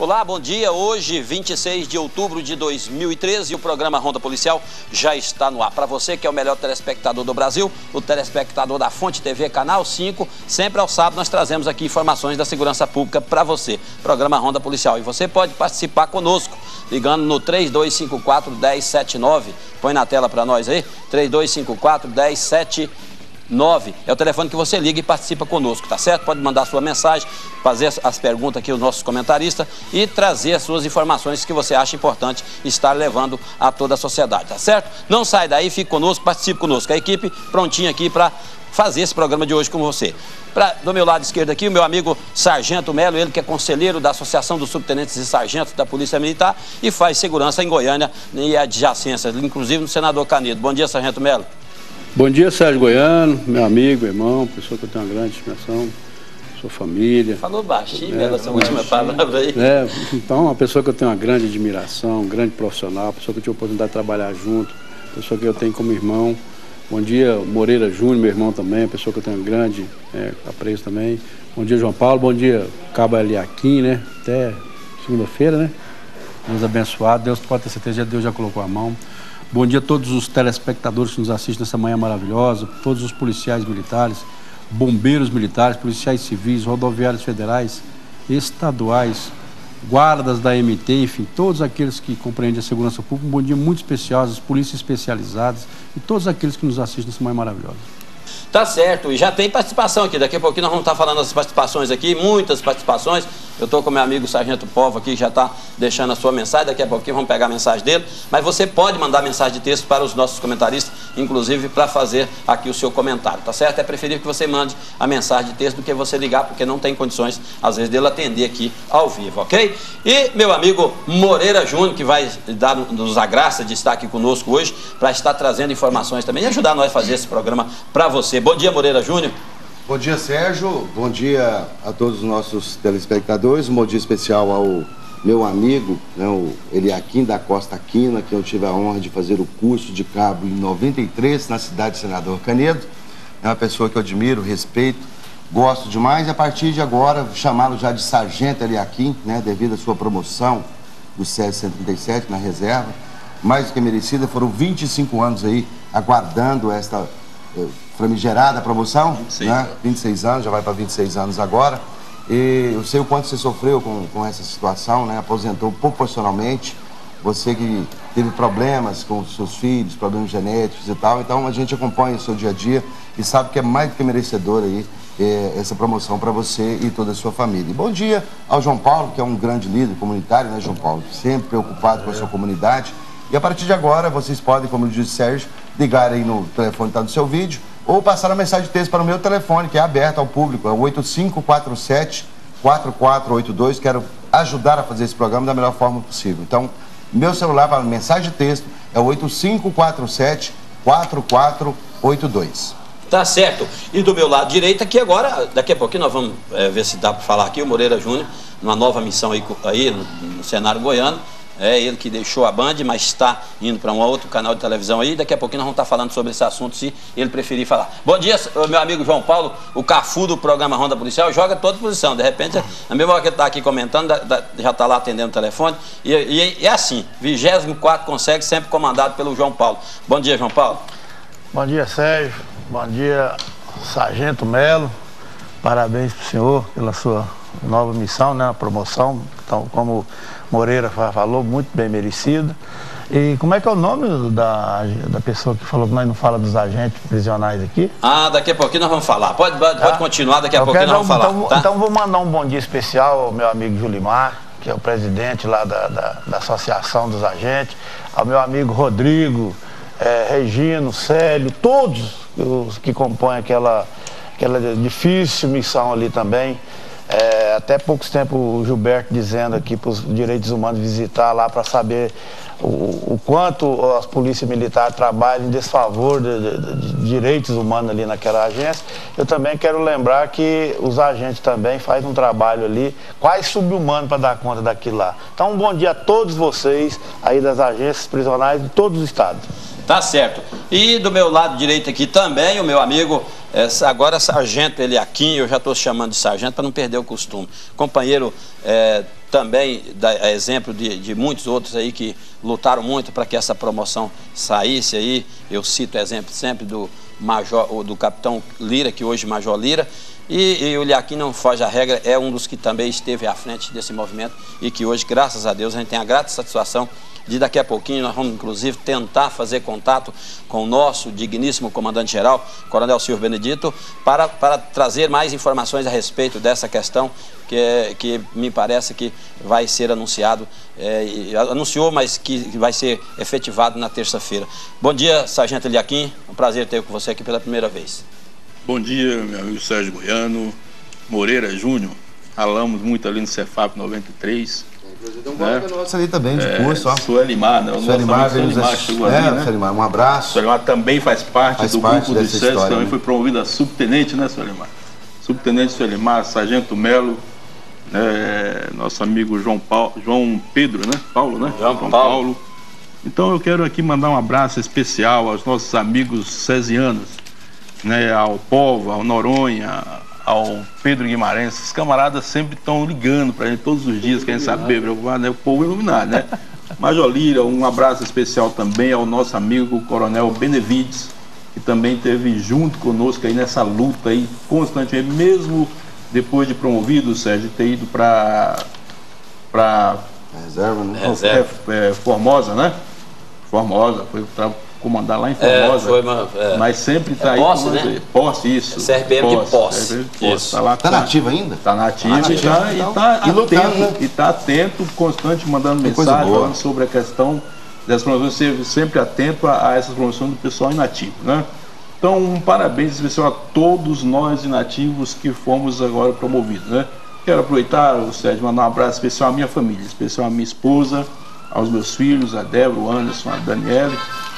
Olá, bom dia. Hoje, 26 de outubro de 2013, o programa Ronda Policial já está no ar. Para você que é o melhor telespectador do Brasil, o telespectador da Fonte TV, Canal 5, sempre ao sábado nós trazemos aqui informações da segurança pública para você. Programa Ronda Policial. E você pode participar conosco, ligando no 3254-1079. Põe na tela para nós aí, 3254-1079. É o telefone que você liga e participa conosco, tá certo? Pode mandar sua mensagem, fazer as perguntas aqui aos nossos comentaristas e trazer as suas informações que você acha importante estar levando a toda a sociedade, tá certo? Não sai daí, fique conosco, participe conosco. A equipe prontinha aqui para fazer esse programa de hoje com você. Do meu lado esquerdo aqui, o meu amigo Sargento Melo, ele que é conselheiro da Associação dos Subtenentes e Sargentos da Polícia Militar e faz segurança em Goiânia e adjacências, inclusive no Senador Canedo. Bom dia, Sargento Melo. Bom dia, Sérgio Goiano, meu amigo, irmão, pessoa que eu tenho uma grande estimação, sua família. Falou baixinho, essa última palavra aí. Então, uma pessoa que eu tenho uma grande admiração, um grande profissional, pessoa que eu tive a oportunidade de trabalhar junto, pessoa que eu tenho como irmão. Bom dia, Moreira Júnior, meu irmão também, pessoa que eu tenho um grande apreço também. Bom dia, João Paulo, bom dia, Cabo Eliaquim, né? Até segunda-feira, né? Deus abençoado, Deus pode ter certeza, Deus já colocou a mão. Bom dia a todos os telespectadores que nos assistem nessa manhã maravilhosa, todos os policiais militares, bombeiros militares, policiais civis, rodoviários federais, estaduais, guardas da MT, enfim, todos aqueles que compreendem a segurança pública. Um bom dia muito especial, as polícias especializadas e todos aqueles que nos assistem nessa manhã maravilhosa. Tá certo, e já tem participação aqui, daqui a pouquinho nós vamos estar falando das participações aqui, muitas participações. Eu estou com meu amigo Sargento Povo aqui, que já está deixando a sua mensagem, daqui a pouquinho vamos pegar a mensagem dele, mas você pode mandar mensagem de texto para os nossos comentaristas, inclusive para fazer aqui o seu comentário, tá certo? É preferível que você mande a mensagem de texto do que você ligar, porque não tem condições, às vezes, dele atender aqui ao vivo, ok? E meu amigo Moreira Júnior, que vai nos a graça de estar aqui conosco hoje, para estar trazendo informações também e ajudar nós a fazer esse programa para você. Bom dia, Moreira Júnior. Bom dia, Sérgio. Bom dia a todos os nossos telespectadores. Um bom dia especial ao meu amigo, né, o Eliaquim da Costa Aquino, que eu tive a honra de fazer o curso de cabo em 93, na cidade de Senador Canedo. É uma pessoa que eu admiro, respeito, gosto demais. E a partir de agora, chamá-lo já de Sargento Eliaquim, né, devido à sua promoção do SESI 137 na reserva. Mais do que merecida, foram 25 anos aí aguardando esta famigerada promoção, 26, né? 26 anos, já vai para 26 anos agora. E eu sei o quanto você sofreu com essa situação, né? Aposentou proporcionalmente. Você que teve problemas com os seus filhos, problemas genéticos e tal. Então a gente acompanha o seu dia a dia e sabe que é mais do que merecedor aí essa promoção para você e toda a sua família. E bom dia ao João Paulo, que é um grande líder comunitário, né, João Paulo? Sempre preocupado com a sua comunidade. E a partir de agora, vocês podem, como disse o Sérgio, ligar aí no telefone que está no seu vídeo ou passar a mensagem de texto para o meu telefone, que é aberto ao público, é o 8547-4482. Quero ajudar a fazer esse programa da melhor forma possível. Então, meu celular para mensagem de texto é o 8547-4482. Tá certo. E do meu lado direito aqui agora, daqui a pouquinho nós vamos ver se dá para falar aqui, o Moreira Júnior, numa nova missão aí no cenário goiano. É ele que deixou a Band, mas está indo para um outro canal de televisão aí. Daqui a pouquinho nós vamos estar falando sobre esse assunto, se ele preferir falar. Bom dia, meu amigo João Paulo, o Cafu do programa Ronda Policial, joga toda posição. De repente, na mesma hora que ele está aqui comentando, já está lá atendendo o telefone. E é assim, 24º consegue, sempre comandado pelo João Paulo. Bom dia, João Paulo. Bom dia, Sérgio. Bom dia, Sargento Melo. Parabéns para o senhor pela sua nova missão, né? A promoção. Então, como Moreira falou, muito bem merecido. E como é que é o nome da pessoa que falou que nós não fala dos agentes prisionais aqui? Ah, daqui a pouquinho nós vamos falar. Pode continuar, daqui a pouquinho nós vamos falar. Então vou mandar um bom dia especial ao meu amigo Julimar, que é o presidente lá da Associação dos Agentes, ao meu amigo Rodrigo, Regino, Célio, todos os que compõem aquela difícil missão ali também. Até poucos tempos o Gilberto dizendo aqui para os direitos humanos visitar lá para saber o quanto as polícias militares trabalham em desfavor de direitos humanos ali naquela agência. Eu também quero lembrar que os agentes também fazem um trabalho ali quase subhumano para dar conta daquilo lá. Então um bom dia a todos vocês aí das agências prisionais de todos os estados. Tá certo. E do meu lado direito aqui também, o meu amigo, agora Sargento Eliaquim, eu já estou chamando de Sargento para não perder o costume. Companheiro também dá exemplo de muitos outros aí que lutaram muito para que essa promoção saísse aí. Eu cito exemplo sempre do capitão Lira, que hoje Major Lira, e o Eliakim não foge à regra, é um dos que também esteve à frente desse movimento e que hoje, graças a Deus, a gente tem a grata satisfação de daqui a pouquinho nós vamos inclusive tentar fazer contato com o nosso digníssimo comandante-geral, Coronel Silvio Benedito, para trazer mais informações a respeito dessa questão que me parece que vai ser anunciado, anunciou, mas que vai ser efetivado na terça-feira. Bom dia, Sargento Eliakim, é um prazer ter com você aqui pela primeira vez. Bom dia, meu amigo Sérgio Goiano, Moreira Júnior, ralamos muito ali no Cefap 93. Então, nossa ali também, de curso, ó. Suelimar, né? Suelimar chegou ali, né? Suelimar, um abraço. Suelimar também faz parte do grupo do SESC, também foi promovido a subtenente, né, Suelimar? Subtenente Suelimar, Sargento Melo, nosso amigo João Pedro, né? Paulo, né? João Paulo. Então eu quero aqui mandar um abraço especial aos nossos amigos cesianos, né? Ao Povo, ao Noronha, ao Pedro Guimarães. Esses camaradas sempre estão ligando pra gente todos os dias, querem saber, preocupar, né? O povo iluminado, né? Major Lira, um abraço especial também ao nosso amigo Coronel Benevides, que também esteve junto conosco aí nessa luta aí constantemente, mesmo depois de promovido, Sérgio, ter ido para reserva, né? Formosa, né? Formosa, foi comandar lá em Formosa, mas sempre está aí. Posse, né? Posse, isso. CRPM de Posse. Está nativa ainda? Está nativa e está atento, constante, mandando mensagem, falando sobre a questão das promoções, sempre atento a essas promoções do pessoal inativo, né? Então, um parabéns especial a todos nós inativos que fomos agora promovidos, né? Quero aproveitar, Sérgio, mandar um abraço especial à minha família, especial à minha esposa, aos meus filhos, a Débora, o Anderson, a Daniele,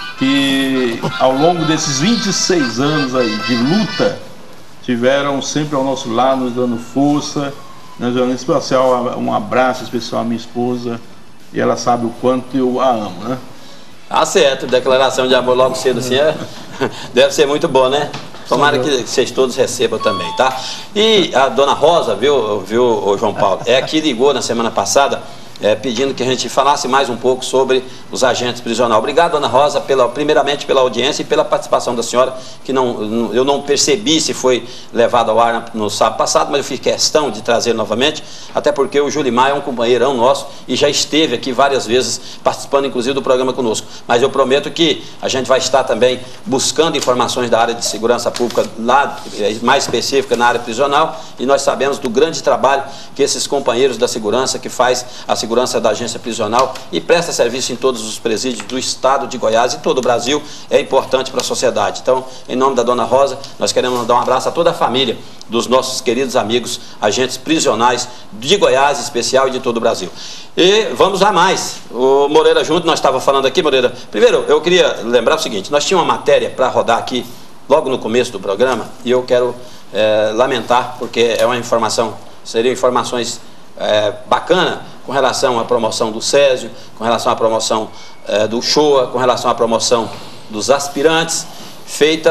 que ao longo desses 26 anos aí de luta, tiveram sempre ao nosso lado, nos dando força, em especial um abraço especial à minha esposa, e ela sabe o quanto eu a amo, né? Ah, certo, declaração de amor logo cedo assim deve ser muito bom, né? Tomara que vocês todos recebam também, tá? E a dona Rosa, viu, João Paulo, que ligou na semana passada, pedindo que a gente falasse mais um pouco sobre os agentes prisionais. Obrigado, dona Rosa, primeiramente pela audiência e pela participação da senhora, que eu não percebi se foi levado ao ar no sábado passado, mas eu fiz questão de trazer novamente, até porque o Julimar é um companheirão nosso e já esteve aqui várias vezes participando, inclusive, do programa conosco. Mas eu prometo que a gente vai estar também buscando informações da área de segurança pública, lá mais específica na área prisional, e nós sabemos do grande trabalho que esses companheiros da segurança, que faz a segurança da agência prisional e presta serviço em todos os presídios do estado de Goiás e todo o Brasil, é importante para a sociedade. Então, em nome da dona Rosa, nós queremos mandar um abraço a toda a família dos nossos queridos amigos agentes prisionais de Goiás, em especial, e de todo o Brasil. E vamos a mais. O Moreira Júnior, nós estávamos falando aqui, Moreira. Primeiro, eu queria lembrar o seguinte, nós tínhamos uma matéria para rodar aqui, logo no começo do programa, e eu quero lamentar, porque é uma informação, seriam informações bacana com relação à promoção do Césio, com relação à promoção do Shoa, com relação à promoção dos aspirantes, feita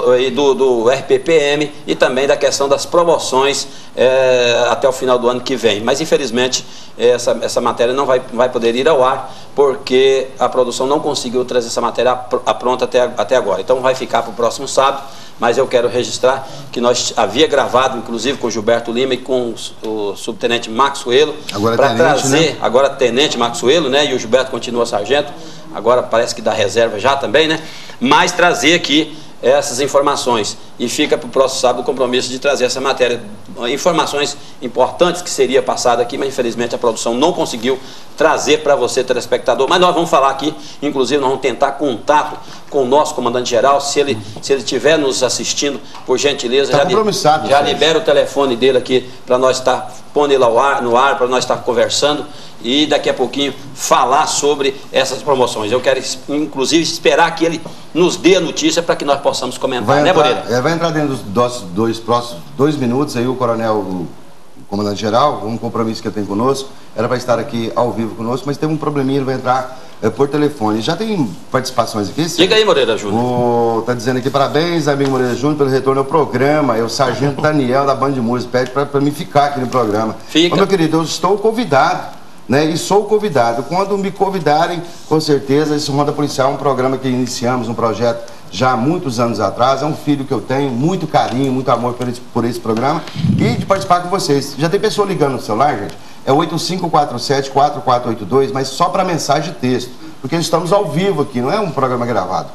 do RPPM, e também da questão das promoções até o final do ano que vem. Mas, infelizmente, essa matéria não vai poder ir ao ar, porque a produção não conseguiu trazer essa matéria pronta até agora. Então, vai ficar para o próximo sábado. Mas eu quero registrar que nós havia gravado, inclusive, com o Gilberto Lima e com o subtenente Maxuelo, para trazer, né? Agora tenente Maxuelo, né? E o Gilberto continua sargento, agora parece que dá reserva já também, né? Mas trazer aqui essas informações, e fica para o próximo sábado o compromisso de trazer essa matéria, informações importantes que seria passada aqui, mas infelizmente a produção não conseguiu trazer para você, telespectador. Mas nós vamos falar aqui, inclusive nós vamos tentar contato com o nosso comandante-geral, se ele estiver nos assistindo, por gentileza, já libera o telefone dele aqui para nós estar pondo ele no ar, para nós estar conversando e daqui a pouquinho falar sobre essas promoções. Eu quero, inclusive, esperar que ele nos dê a notícia para que nós possamos comentar, né, Moreira? Vai entrar dentro dos próximos 2 minutos aí o coronel, o comandante-geral, um compromisso que ele tem conosco, era para estar aqui ao vivo conosco, mas tem um probleminha, ele vai entrar por telefone. Já tem participações aqui? Sim? Diga aí, Moreira Júnior. Tá dizendo aqui, parabéns, amigo Moreira Júnior, pelo retorno ao programa. É o sargento Daniel da Band de Música, pede para mim ficar aqui no programa. Fica. Ô, meu querido, eu estou convidado. né? E sou convidado. Quando me convidarem, com certeza, esse Ronda Policial é um programa que iniciamos, um projeto já há muitos anos atrás. É um filho que eu tenho, muito carinho, muito amor por esse programa e de participar com vocês. Já tem pessoa ligando no celular, gente? É 8547-4482, mas só para mensagem de texto, porque estamos ao vivo aqui, não é um programa gravado.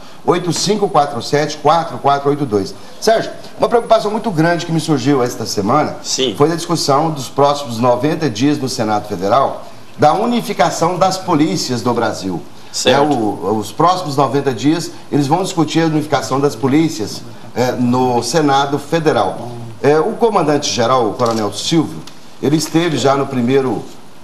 8547-4482. Sérgio, uma preocupação muito grande que me surgiu esta semana foi a discussão dos próximos 90 dias no Senado Federal da unificação das polícias do Brasil. Os próximos 90 dias, eles vão discutir a unificação das polícias no Senado Federal. O comandante-geral, o Coronel Silvio, ele esteve já no primeiro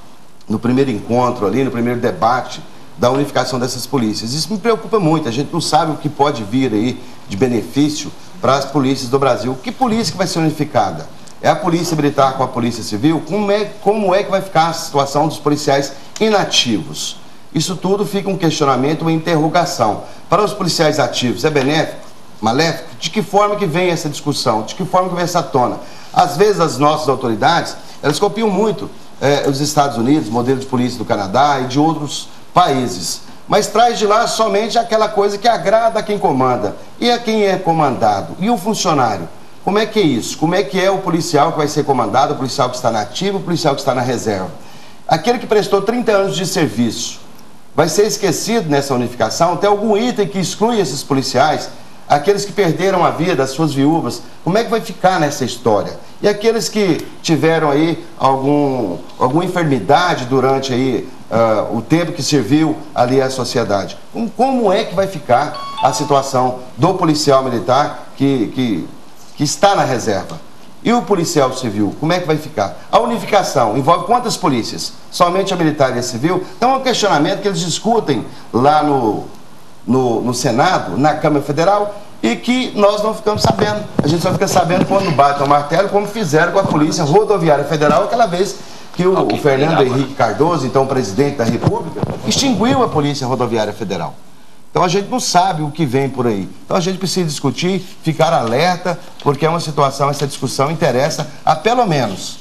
encontro ali, no primeiro debate da unificação dessas polícias. Isso me preocupa muito, a gente não sabe o que pode vir aí de benefício para as polícias do Brasil. Que polícia que vai ser unificada? É a polícia militar com a polícia civil? Como é que vai ficar a situação dos policiais inativos? Isso tudo fica um questionamento, uma interrogação. Para os policiais ativos, é benéfico? Maléfico? De que forma que vem essa discussão? De que forma que vem essa tona? Às vezes as nossas autoridades, elas copiam muito os Estados Unidos, modelo de polícia do Canadá e de outros países, mas traz de lá somente aquela coisa que agrada a quem comanda. E a quem é comandado? E o funcionário? Como é que é isso? Como é que é o policial que vai ser comandado, o policial que está na ativa, o policial que está na reserva? Aquele que prestou 30 anos de serviço, vai ser esquecido nessa unificação? Tem algum item que exclui esses policiais? Aqueles que perderam a vida, as suas viúvas, como é que vai ficar nessa história? E aqueles que tiveram aí alguma enfermidade durante aí o tempo que serviu ali à sociedade? Como é que vai ficar a situação do policial militar que está na reserva? E o policial civil, como é que vai ficar? A unificação envolve quantas polícias? Somente a militar e a civil? Então é um questionamento que eles discutem lá no Senado, na Câmara Federal, e que nós não ficamos sabendo. A gente só fica sabendo quando bate o martelo, como fizeram com a Polícia Rodoviária Federal, aquela vez que o Fernando Henrique Cardoso, então presidente da República, extinguiu a Polícia Rodoviária Federal. Então a gente não sabe o que vem por aí. Então a gente precisa discutir, ficar alerta, porque é uma situação, essa discussão interessa a pelo menos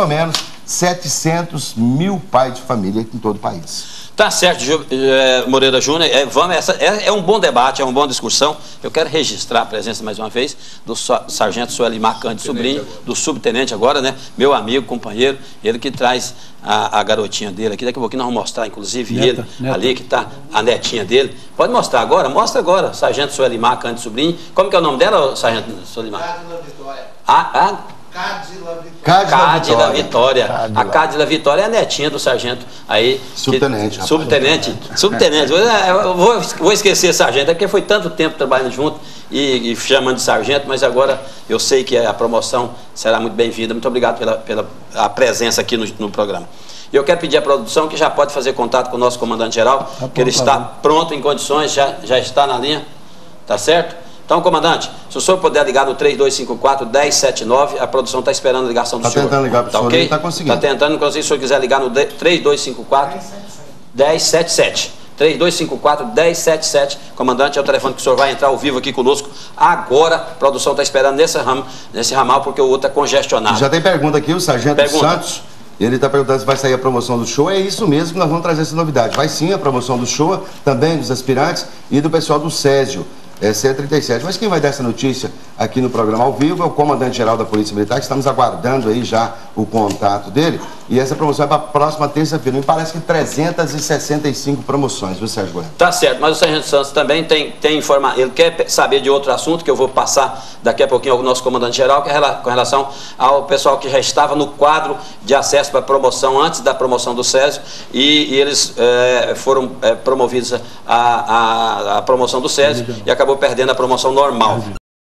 700 mil pais de família em todo o país. Tá certo, Moreira Júnior, é um bom debate, é uma boa discussão. Eu quero registrar a presença mais uma vez do sargento Suelimar Cândido Sobrinho, do subtenente agora, né? Meu amigo, companheiro, ele que traz a garotinha dele aqui. Daqui a pouquinho nós vamos mostrar, inclusive, neta. Ali que está a netinha dele. Pode mostrar agora? Mostra agora, sargento Suelimar Cândido Sobrinho. Como que é o nome dela, sargento Suelimar? Cádila Vitória. Cádila Vitória. A Cádila Vitória é a netinha do sargento aí. Subtenente. Subtenente. Eu vou esquecer sargento, é porque foi tanto tempo trabalhando junto e chamando de sargento, mas agora eu sei que a promoção será muito bem-vinda. Muito obrigado pela presença aqui no programa. E eu quero pedir à produção que já pode fazer contato com o nosso comandante-geral, que ele está pronto, em condições, já está na linha, tá certo? Então, comandante, se o senhor puder ligar no 3254-1079, a produção está esperando a ligação do senhor. Está tentando ligar para o senhor, ele está conseguindo. Está tentando, inclusive, se o senhor quiser ligar no 3254-1077. 3254-1077, comandante, é o telefone que o senhor vai entrar ao vivo aqui conosco. Agora, a produção está esperando nesse ramal, porque o outro é congestionado. Já tem pergunta aqui, o sargento Santos, ele está perguntando se vai sair a promoção do show. É isso mesmo que nós vamos trazer essa novidade. Vai sim a promoção do show, também dos aspirantes e do pessoal do Césio. C37. Mas quem vai dar essa notícia aqui no programa ao vivo é o comandante-geral da Polícia Militar, que estamos aguardando aí já o contato dele. E essa promoção é para a próxima terça-feira. Me parece que 365 promoções, viu, Sérgio Bueno? Tá certo, mas o sargento Santos também tem informação. Ele quer saber de outro assunto que eu vou passar daqui a pouquinho ao nosso comandante-geral, que é com relação ao pessoal que já estava no quadro de acesso para a promoção antes da promoção do Césio, e eles foram promovidos à promoção do Césio e acabou perdendo a promoção normal.